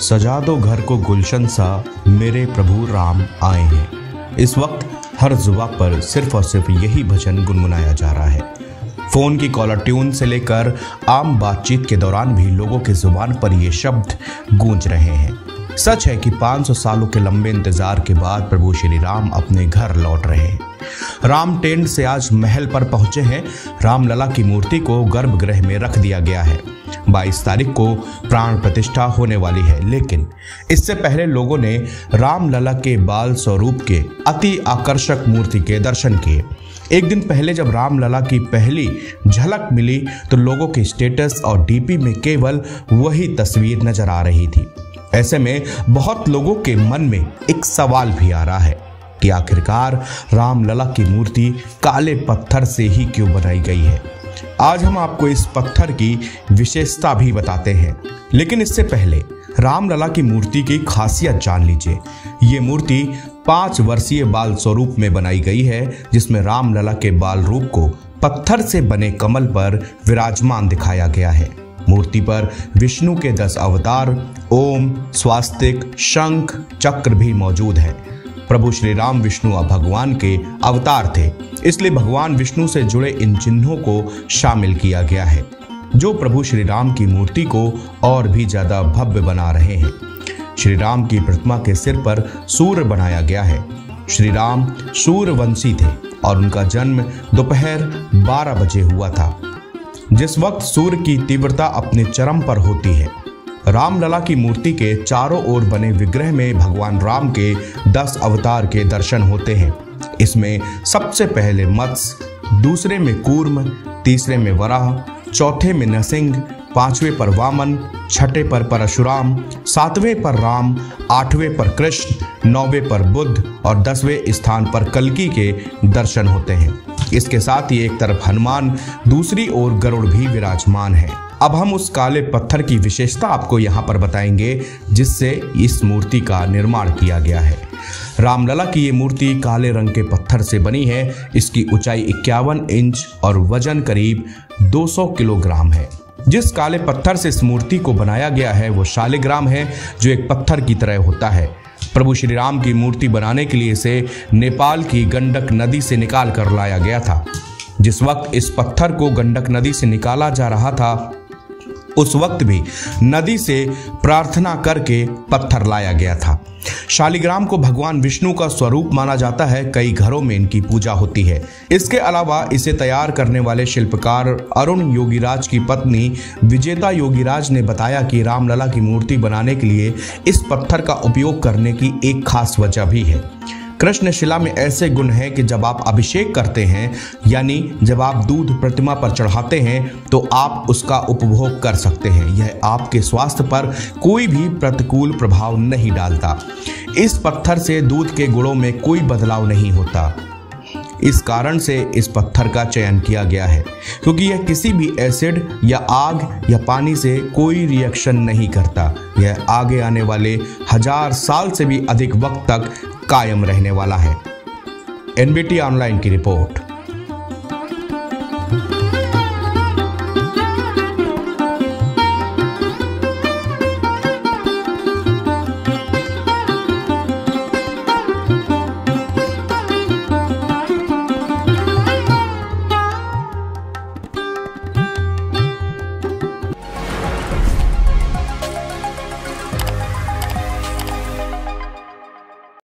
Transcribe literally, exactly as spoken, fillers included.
सजा दो घर को गुलशन सा, मेरे प्रभु राम आए हैं। इस वक्त हर जुबान पर सिर्फ और सिर्फ यही भजन गुनगुनाया जा रहा है। फोन की कॉलर ट्यून से लेकर आम बातचीत के दौरान भी लोगों की जुबान पर ये शब्द गूंज रहे हैं। सच है कि पाँच सौ सालों के लंबे इंतजार के बाद प्रभु श्री राम अपने घर लौट रहे हैं। राम टेंट से आज महल पर पहुंचे हैं। रामलला की मूर्ति को गर्भगृह में रख दिया गया है। बाईस तारीख को प्राण प्रतिष्ठा होने वाली है, लेकिन इससे पहले लोगों ने रामलला के बाल स्वरूप के अति आकर्षक मूर्ति के दर्शन किए। एक दिन पहले जब रामलला की पहली झलक मिली तो लोगों के स्टेटस और डीपी में केवल वही तस्वीर नजर आ रही थी। ऐसे में बहुत लोगों के मन में एक सवाल भी आ रहा है कि आखिरकार रामलला की मूर्ति काले पत्थर से ही क्यों बनाई गई है। आज हम आपको इस पत्थर की विशेषता भी बताते हैं, लेकिन इससे पहले रामलला की मूर्ति की खासियत जान लीजिए। ये मूर्ति पांच वर्षीय बाल स्वरूप में बनाई गई है, जिसमें रामलला के बाल रूप को पत्थर से बने कमल पर विराजमान दिखाया गया है। मूर्ति पर विष्णु के दस अवतार ओम, स्वास्तिक, शंख, चक्र भी मौजूद है। प्रभु श्री राम विष्णु भगवान के अवतार थे, इसलिए भगवान विष्णु से जुड़े इन चिन्हों को शामिल किया गया है, जो प्रभु श्री राम की मूर्ति को और भी ज्यादा भव्य बना रहे हैं। श्री राम की प्रतिमा के सिर पर सूर्य बनाया गया है। श्री राम सूर्यवंशी थे और उनका जन्म दोपहर बारह बजे हुआ था, जिस वक्त सूर्य की तीव्रता अपने चरम पर होती है। रामलला की मूर्ति के चारों ओर बने विग्रह में भगवान राम के दस अवतार के दर्शन होते हैं। इसमें सबसे पहले मत्स्य, दूसरे में कूर्म, तीसरे में वराह, चौथे में नरसिंह, पांचवें पर वामन, छठे पर परशुराम, सातवें पर राम, आठवें पर कृष्ण, नौवें पर बुद्ध और दसवें स्थान पर कल्कि के दर्शन होते हैं। इसके साथ ही एक तरफ हनुमान, दूसरी ओर गरुड़ भी विराजमान है। अब हम उस काले पत्थर की विशेषता आपको यहाँ पर बताएंगे, जिससे इस मूर्ति का निर्माण किया गया है। रामलला की ये मूर्ति काले रंग के पत्थर से बनी है। इसकी ऊंचाई इक्यावन इंच और वजन करीब दो सौ किलोग्राम है। जिस काले पत्थर से इस मूर्ति को बनाया गया है वो शालिग्राम है, जो एक पत्थर की तरह होता है। प्रभु श्री राम की मूर्ति बनाने के लिए इसे नेपाल की गंडक नदी से निकाल कर लाया गया था। जिस वक्त इस पत्थर को गंडक नदी से निकाला जा रहा था, उस वक्त भी नदी से प्रार्थना करके पत्थर लाया गया था। शालिग्राम को भगवान विष्णु का स्वरूप माना जाता है। कई घरों में इनकी पूजा होती है। इसके अलावा इसे तैयार करने वाले शिल्पकार अरुण योगीराज की पत्नी विजेता योगीराज ने बताया कि रामलला की मूर्ति बनाने के लिए इस पत्थर का उपयोग करने की एक खास वजह भी है। कृष्ण शिला में ऐसे गुण हैं कि जब आप अभिषेक करते हैं, यानी जब आप दूध प्रतिमा पर चढ़ाते हैं, तो आप उसका उपभोग कर सकते हैं। यह आपके स्वास्थ्य पर कोई भी प्रतिकूल प्रभाव नहीं डालता। इस पत्थर से दूध के गुणों में कोई बदलाव नहीं होता। इस कारण से इस पत्थर का चयन किया गया है, क्योंकि यह किसी भी एसिड या आग या पानी से कोई रिएक्शन नहीं करता। यह आगे आने वाले हजार साल से भी अधिक वक्त तक कायम रहने वाला है। एनबीटी ऑनलाइन की रिपोर्ट।